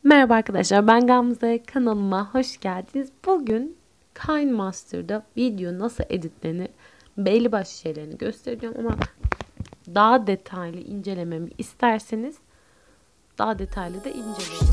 Merhaba arkadaşlar, ben Gamze. Kanalıma hoş geldiniz. Bugün KineMaster'da video nasıl editlenir belli başlı şeylerini göstereceğim ama daha detaylı incelememi isterseniz daha detaylı da inceleyelim.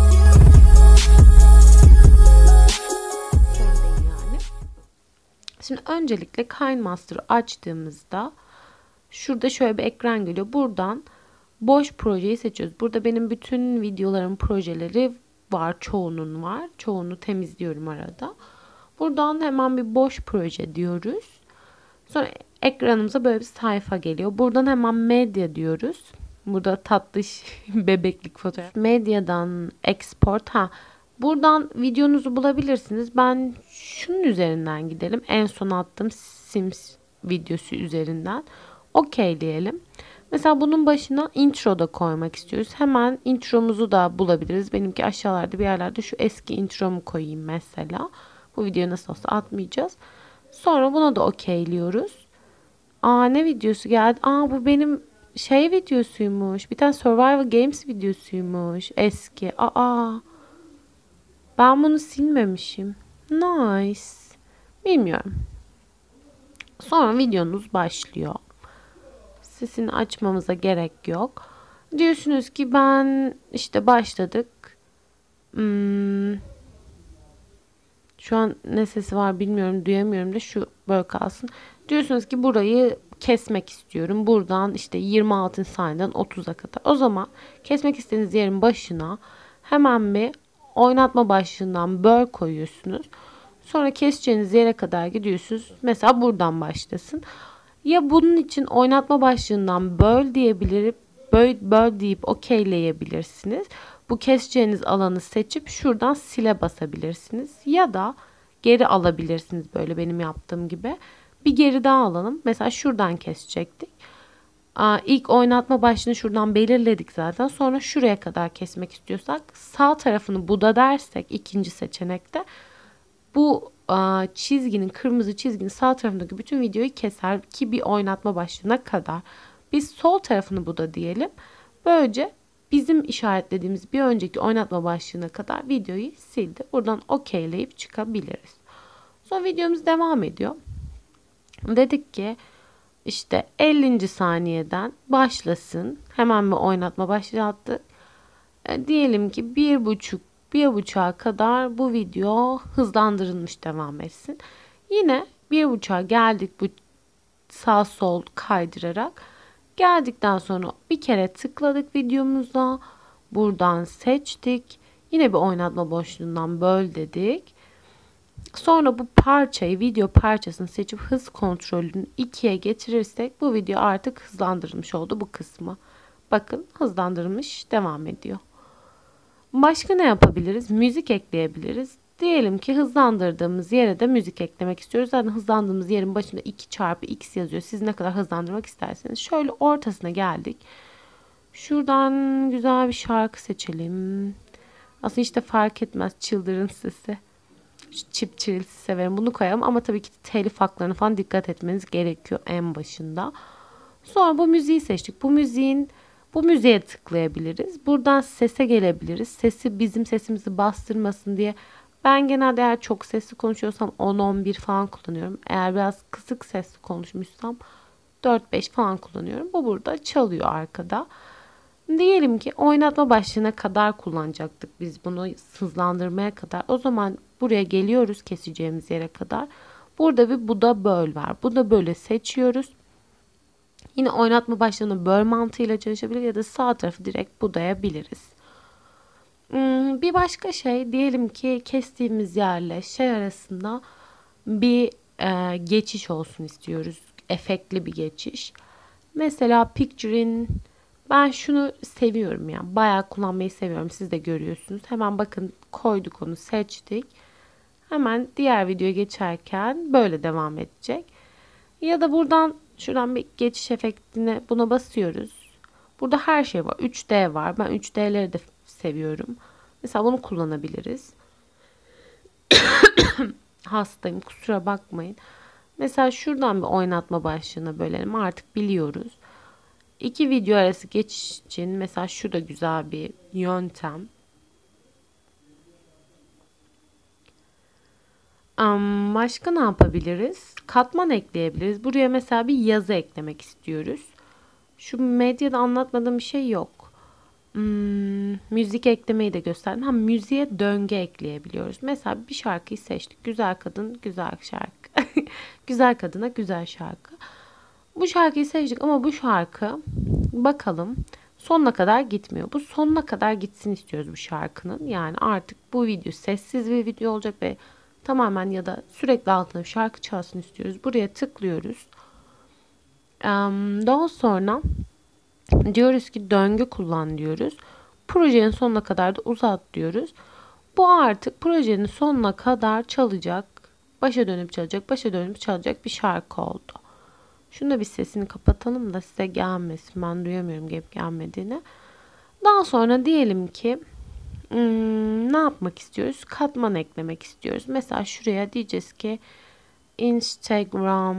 Sorun değil yani. Şimdi öncelikle KineMaster'ı açtığımızda şurada şöyle bir ekran geliyor. Buradan boş projeyi seçiyoruz. Burada benim bütün videolarım, projeleri var. Çoğunun var. Çoğunu temizliyorum arada. Buradan hemen bir boş proje diyoruz. Sonra ekranımıza böyle bir sayfa geliyor. Buradan hemen medya diyoruz. Burada tatlış bebeklik fotoğraf. Medyadan export. Buradan videonuzu bulabilirsiniz. Ben şunun üzerinden gidelim. En son attığım Sims videosu üzerinden. Okeyleyelim. Mesela bunun başına intro da koymak istiyoruz. Hemen intromuzu da bulabiliriz. Benimki aşağılarda bir yerlerde şu eski intromu koyayım mesela. Bu videoyu nasıl olsa atmayacağız. Sonra buna da okeyliyoruz. Ne videosu geldi? Bu benim videosuymuş. Bir tane Survival Games videosuymuş. Eski. Ben bunu silmemişim. Nice. Bilmiyorum. Sonra videonuz başlıyor. Sesini açmamıza gerek yok. Diyorsunuz ki ben işte başladık. Şu an ne sesi var bilmiyorum, duyamıyorum da şu böyle kalsın. Diyorsunuz ki burayı kesmek istiyorum. Buradan işte 26 saniyeden 30'a kadar. O zaman kesmek istediğiniz yerin başına hemen bir oynatma başlığından böl koyuyorsunuz. Sonra keseceğiniz yere kadar gidiyorsunuz. Mesela buradan başlasın. Ya bunun için oynatma başlığından böl diyebilirim. Böl deyip okeyleyebilirsiniz. Bu keseceğiniz alanı seçip şuradan sile basabilirsiniz. Ya da geri alabilirsiniz böyle benim yaptığım gibi. Bir geri daha alalım. Mesela şuradan kesecektik. İlk oynatma başlığını şuradan belirledik zaten. Sonra şuraya kadar kesmek istiyorsak sağ tarafını buda dersek ikinci seçenekte bu çizginin, kırmızı çizginin sağ tarafındaki bütün videoyu keser ki bir oynatma başlığına kadar. Biz sol tarafını buda diyelim. Böylece bizim işaretlediğimiz bir önceki oynatma başlığına kadar videoyu sildi. Buradan okeyleyip çıkabiliriz. Sonra videomuz devam ediyor. Dedik ki işte 50. saniyeden başlasın. Hemen bir oynatma başlattık. Diyelim ki bir buçuğa kadar bu video hızlandırılmış devam etsin. Yine bir buçuğa geldik bu sağ sol kaydırarak. Geldikten sonra bir kere tıkladık videomuza. Buradan seçtik. Yine bir oynatma boşluğundan böl dedik. Sonra bu parçayı, video parçasını seçip hız kontrolünü 2'ye getirirsek bu video artık hızlandırılmış oldu bu kısmı. Bakın hızlandırılmış devam ediyor. Başka ne yapabiliriz? Müzik ekleyebiliriz. Diyelim ki hızlandırdığımız yere de müzik eklemek istiyoruz. Zaten hızlandığımız yerin başında 2 çarpı x yazıyor. Siz ne kadar hızlandırmak isterseniz. Şöyle ortasına geldik. Şuradan güzel bir şarkı seçelim. Aslında işte fark etmez. Çıldırın sesi. Şu çip çirilsi severim. Bunu koyalım ama tabii ki telif haklarına falan dikkat etmeniz gerekiyor en başında. Sonra bu müziği seçtik. Bu müziğe tıklayabiliriz. Buradan sese gelebiliriz. Sesi bizim sesimizi bastırmasın diye ben genelde eğer çok sesli konuşuyorsam 10-11 falan kullanıyorum. Eğer biraz kısık sesli konuşmuşsam 4-5 falan kullanıyorum. Bu burada çalıyor arkada. Diyelim ki oynatma başlığına kadar kullanacaktık biz bunu hızlandırmaya kadar. O zaman buraya geliyoruz keseceğimiz yere kadar. Burada bir buda böl var. Buda bölü seçiyoruz. Yine oynatma başlığını böl mantığıyla çalışabilir ya da sağ tarafı direkt budayabiliriz. Bir başka şey diyelim ki kestiğimiz yerle arasında bir geçiş olsun istiyoruz. Efektli bir geçiş. Mesela picture'in ben şunu seviyorum ya. Bayağı kullanmayı seviyorum. Siz de görüyorsunuz. Hemen bakın koyduk onu seçtik. Hemen diğer videoya geçerken böyle devam edecek. Ya da şuradan bir geçiş efektine buna basıyoruz. Burada her şey var. 3D var. Ben 3D'leri de seviyorum. Mesela bunu kullanabiliriz. Hastayım kusura bakmayın. Mesela şuradan bir oynatma başlığına bölelim. Artık biliyoruz. İki video arası geçiş için mesela şurada güzel bir yöntem. Başka ne yapabiliriz? Katman ekleyebiliriz. Buraya mesela bir yazı eklemek istiyoruz. Şu medyada anlatmadığım bir şey yok. Müzik eklemeyi de gösterdim. Müziğe döngü ekleyebiliyoruz. Mesela bir şarkıyı seçtik. Güzel kadın, güzel şarkı. Güzel kadına, güzel şarkı. Bu şarkıyı seçtik ama bu şarkı bakalım sonuna kadar gitmiyor. Bu sonuna kadar gitsin istiyoruz bu şarkının. Yani artık bu video sessiz bir video olacak ve tamamen ya da sürekli altına bir şarkı çalsın istiyoruz. Buraya tıklıyoruz. Daha sonra diyoruz ki döngü kullan diyoruz. Projenin sonuna kadar da uzat diyoruz. Bu artık projenin sonuna kadar çalacak. Başa dönüp çalacak, başa dönüp çalacak bir şarkı oldu. Şunu da bir sesini kapatalım da size gelmesin. Ben duyamıyorum gelip gelmediğini. Daha sonra diyelim ki ne yapmak istiyoruz? Katman eklemek istiyoruz. Mesela şuraya diyeceğiz ki Instagram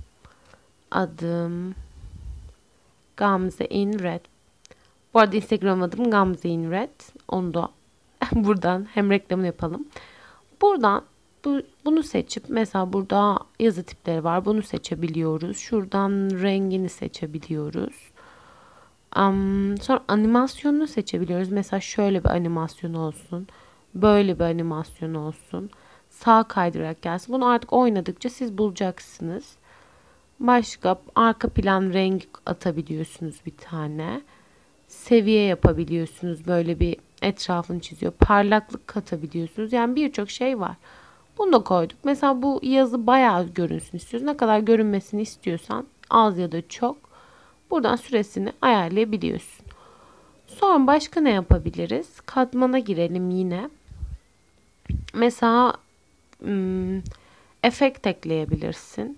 adım Gamze in Red. Bu arada Instagram adım Gamze in Red. Onu da buradan hem reklamını yapalım. Buradan bunu seçip mesela burada yazı tipleri var. Bunu seçebiliyoruz. Şuradan rengini seçebiliyoruz. Sonra animasyonunu seçebiliyoruz. Mesela şöyle bir animasyon olsun. Böyle bir animasyon olsun. Sağ kaydırarak gelsin. Bunu artık oynadıkça siz bulacaksınız. Başka arka plan rengi atabiliyorsunuz bir tane. Seviye yapabiliyorsunuz. Böyle bir etrafını çiziyor. Parlaklık katabiliyorsunuz. Yani birçok şey var. Bunu da koyduk. Mesela bu yazı bayağı görünsün istiyoruz. Ne kadar görünmesini istiyorsan az ya da çok buradan süresini ayarlayabiliyorsun. Sonra başka ne yapabiliriz? Katmana girelim yine. Mesela efekt ekleyebilirsin.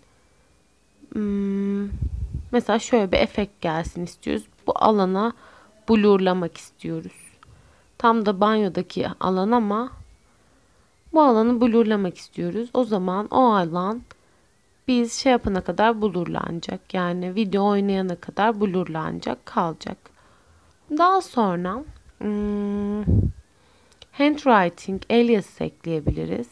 Mesela şöyle bir efekt gelsin istiyoruz. Bu alana blurlamak istiyoruz. Tam da banyodaki alan ama bu alanı blurlamak istiyoruz. O zaman o alan biz şey yapana kadar blurlanacak. Yani video oynayana kadar blurlanacak, kalacak. Daha sonra handwriting alias ekleyebiliriz.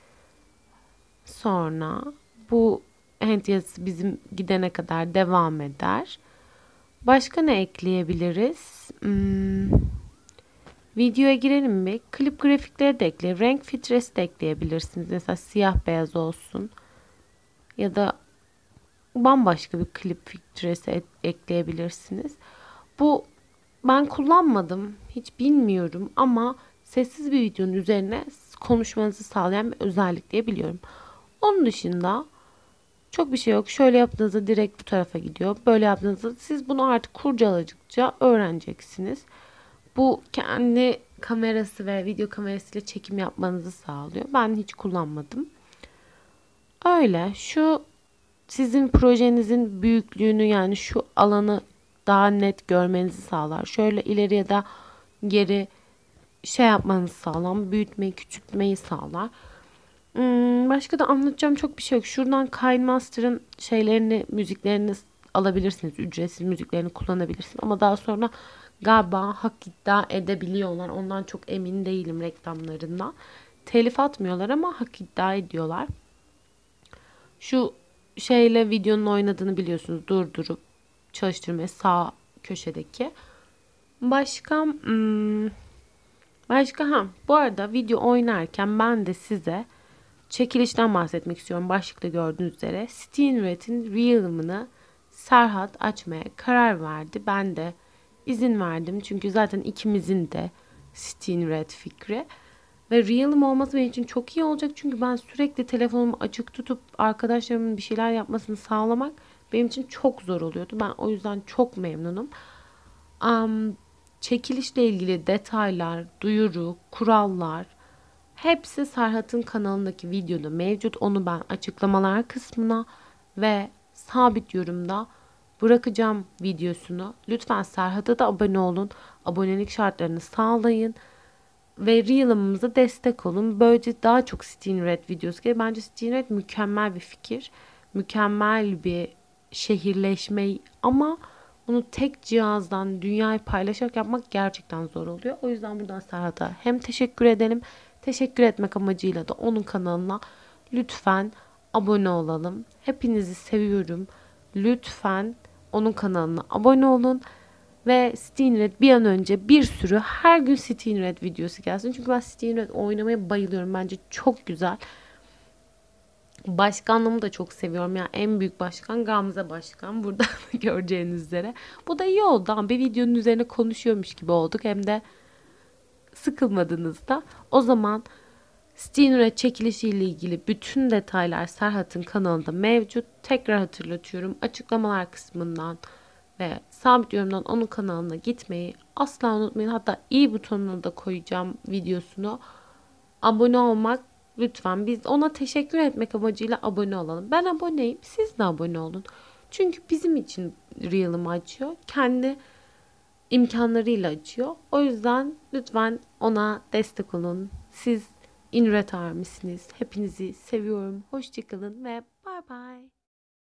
Sonra bu hand yazısı bizim gidene kadar devam eder. Başka ne ekleyebiliriz? Videoya girelim mi? Klip grafikleri de ekleyelim. Renk filtresi de ekleyebilirsiniz. Mesela siyah beyaz olsun. Ya da bambaşka bir klip filtresi ekleyebilirsiniz. Bu ben kullanmadım. Hiç bilmiyorum ama sessiz bir videonun üzerine konuşmanızı sağlayan bir özellik diye biliyorum. Onun dışında çok bir şey yok. Şöyle yaptığınızda direkt bu tarafa gidiyor. Böyle yaptığınızda siz bunu artık kurcaladıkça öğreneceksiniz. Bu kendi kamerası ve video kamerasıyla çekim yapmanızı sağlıyor. Ben hiç kullanmadım. Öyle. Şu sizin projenizin büyüklüğünü yani şu alanı daha net görmenizi sağlar. Şöyle ileri ya da geri şey yapmanızı sağlar. Büyütmeyi, küçültmeyi sağlar. Başka da anlatacağım çok bir şey yok. Şuradan KineMaster'ın şeylerini, müziklerini alabilirsiniz. Ücretsiz müziklerini kullanabilirsiniz. Ama daha sonra galiba hak iddia edebiliyorlar. Ondan çok emin değilim reklamlarından. Telif atmıyorlar ama hak iddia ediyorlar. Şu şeyle videonun oynadığını biliyorsunuz. Durdurup çalıştırmaya sağ köşedeki. Başka bu arada video oynarken ben de size çekilişten bahsetmek istiyorum. Başlıkta gördüğünüz üzere Steenred'in Realm'ını Serhat açmaya karar verdi. Ben de izin verdim. Çünkü zaten ikimizin de Steenred fikri. Ve Realm olması benim için çok iyi olacak. Çünkü ben sürekli telefonumu açık tutup arkadaşlarımın bir şeyler yapmasını sağlamak benim için çok zor oluyordu. Ben o yüzden çok memnunum. Çekilişle ilgili detaylar, duyuru, kurallar hepsi Serhat'ın kanalındaki videoda mevcut. Onu ben açıklamalar kısmına ve sabit yorumda bırakacağım videosunu. Lütfen Serhat'a da abone olun. Abonelik şartlarını sağlayın. Ve Realm'ımıza destek olun. Böylece daha çok Steenred videosu gelir. Bence Steenred mükemmel bir fikir. Mükemmel bir şehirleşme ama bunu tek cihazdan dünyayı paylaşarak yapmak gerçekten zor oluyor. O yüzden buradan Serhat'a hem teşekkür edelim. Teşekkür etmek amacıyla da onun kanalına lütfen abone olalım. Hepinizi seviyorum. Lütfen onun kanalına abone olun. Ve Steam Red bir an önce bir sürü her gün Steam Red videosu gelsin. Çünkü ben Steam Red oynamaya bayılıyorum. Bence çok güzel. Başkanlığımı da çok seviyorum. Yani en büyük başkan Gamze Başkan. Burada göreceğiniz üzere. Bu da iyi oldu. Bir videonun üzerine konuşuyormuş gibi olduk. Hem de sıkılmadınız da. O zaman Steam Red çekilişiyle ilgili bütün detaylar Serhat'ın kanalında mevcut. Tekrar hatırlatıyorum. Açıklamalar kısmından ve sabit yorumdan onun kanalına gitmeyi asla unutmayın. Hatta i butonuna da koyacağım videosunu. Abone olmak lütfen. Biz ona teşekkür etmek amacıyla abone olalım. Ben aboneyim. Siz de abone olun. Çünkü bizim için Real'ımı açıyor. Kendi imkanlarıyla açıyor. O yüzden lütfen ona destek olun. Siz İnüret misiniz? Hepinizi seviyorum. Hoşçakalın ve bay bay.